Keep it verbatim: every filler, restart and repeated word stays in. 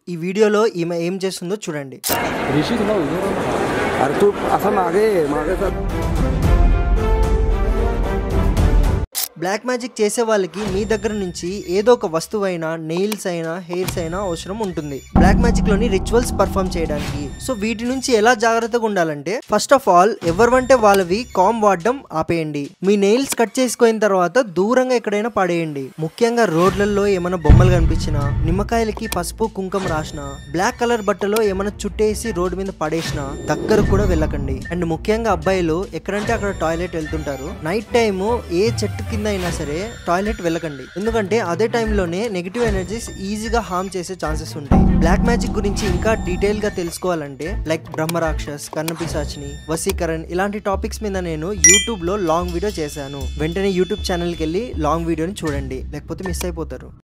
ఈ వీడియోలో ఈమె ఏం చేస్తుందో చూడండి. ऋषि थोड़ा उधर हो ना। अरे तू असल मागे मागे सर బ్లాక్ మ్యాజిక్ చేసే వాళ్ళకి మీ దగ్గర నుంచి ఏదో ఒక వస్తువైనా నెయిల్స్ అయినా హెయిర్స్ అయినా అవసరం ఉంటుంది బ్లాక్ మ్యాజిక్ లోని రిచువల్స్ పర్ఫామ్ చేయడానికి. సో వీటి నుంచి ఎలా జాగ్రత్తగా ఉండాలంటే ఫస్ట్ ఆఫ్ ఆల్ ఎవరివంటే వాళ్ళవి కామ్ వాడడం ఆపేయండి. మీ నెయిల్స్ కట్ చేసుకోయిన తర్వాత దూరంగా ఎక్కడైనా పడేయండి. ముఖ్యంగా రోడ్లలో ఏమైనా బొమ్మలు కనిపించినా, నిమ్మకాయలకి పసుపు కుంకుమ రాసిన, బ్లాక్ కలర్ బట్టలో ఏమైనా చుట్టేసి రోడ్డు మీద పడేసినా దగ్గర కూడా వెళ్ళకండి. అండ్ ముఖ్యంగా అబ్బాయిలు ఎక్కడంటే అక్కడ టాయిలెట్ వెళ్తుంటారు. నైట్ టైమ్ ఏ చెట్టు కింద అయినా సరే టాయిలెట్ వెళ్ళకండి. ఎందుకంటే అదే టైంలోనే నెగిటివ్ ఎనర్జీస్ ఈజీగా హార్మ్ చేసే ఛాన్సెస్ ఉంటాయి. బ్లాక్ మ్యాజిక్ గురించి ఇంకా డీటెయిల్ గా తెలుసుకోవాలంటే లైక్ బ్రహ్మరాక్షస్, కర్ణపిశాచిని, వశీకరణ్ ఇలాంటి టాపిక్స్ మీద నేను యూట్యూబ్ లో లాంగ్ వీడియో చేశాను. వెంటనే యూట్యూబ్ ఛానల్కి వెళ్ళి లాంగ్ వీడియోని చూడండి, లేకపోతే మిస్ అయిపోతారు.